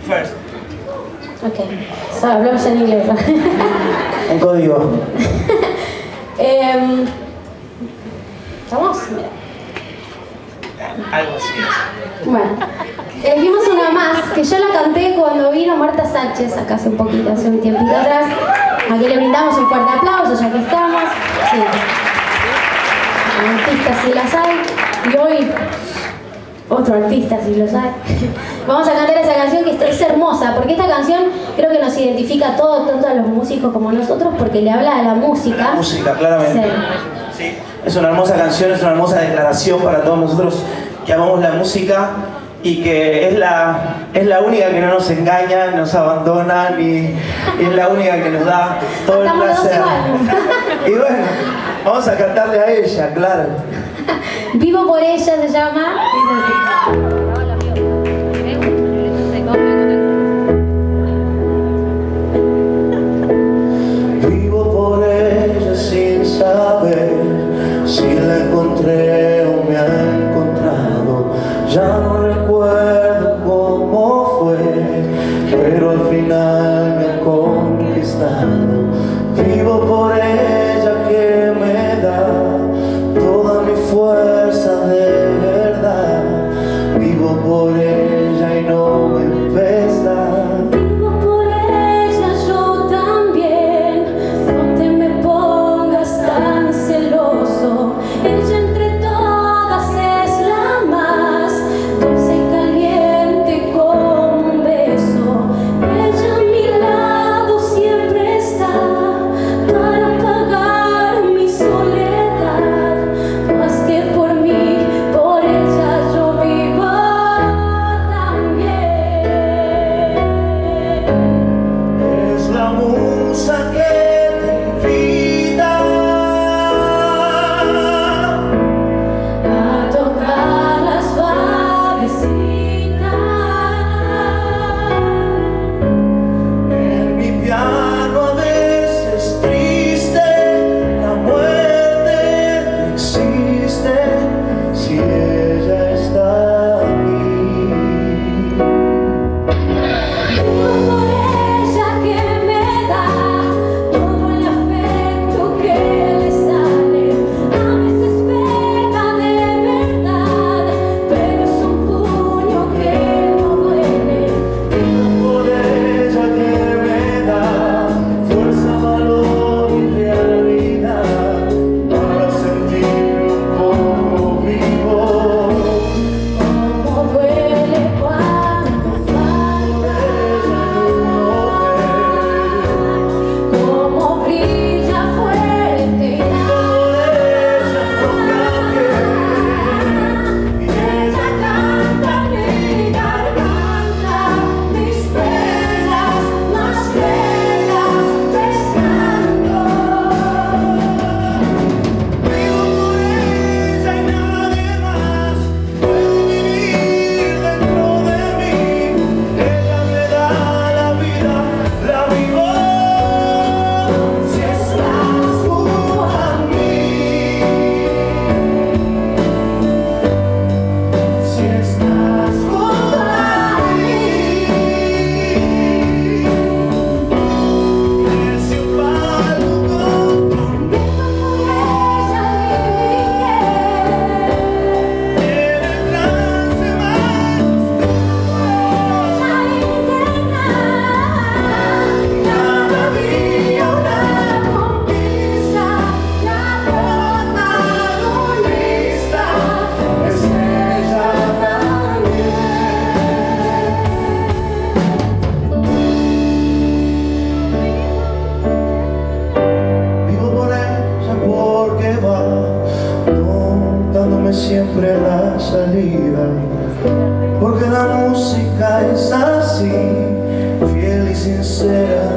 First. Okay, so hablamos en inglés. En código. ¿Estamos? Mira. Algo así es. Bueno, elegimos una más que yo la canté cuando vino Marta Sánchez, acá hace un tiempito atrás. Aquí le brindamos un fuerte aplauso ya que estamos. Sí. Artistas si las hay. Y hoy, otro artista si los hay. Vamos a cantar esa canción que es hermosa, porque esta canción creo que nos identifica a todos, tanto a los músicos como a nosotros, porque le habla de la música. La música, claramente. Sí. Sí. Es una hermosa canción, es una hermosa declaración para todos nosotros que amamos la música y que es la única que no nos engaña, nos abandona, y es la única que nos da todo el placer. Y bueno, vamos a cantarle a ella, claro. Vivo por ella se llama. Vivo por ella sin saber si la encontré o me ha encontrado. Ya no recuerdo cómo fue, pero al final me ha conquistado. Vivo por ella que me da toda mi fuerza de verdad. Vivo por ella y no me pesa. Vivo por ella yo también. No te me pongas tan celoso. Ella entre todas es la más dulce y caliente como un beso. Ella a mi lado siempre está para apagar mi soledad. Más que por mí, por ella yo vivo también. Es la musa que te invita A tocarla suavecita. en mi piano a veces triste. La muerte no existe si ella está aquí. Vivo por ella que me da todo el afecto que le sale. A veces pega de verdad, pero es un puño que no duele. Por ella que me da fuerza, valor y realidad para sentirme un poco vivo. Como duele cuando falta, como brilla fuerte y ella canta en mi garganta mis penas más bellas besando. Vivo por ella y nadie más puede vivir dentro de mí. Ella me da la vida, la vivo si estás junto a mí. Si estás junto a mí. Es un palo con Vivo por ella en el trance más cada día una conquista, la protagonista es ella también. Vivo por ella porque va dándome siempre la salida, porque la música es así, fiel y sincera.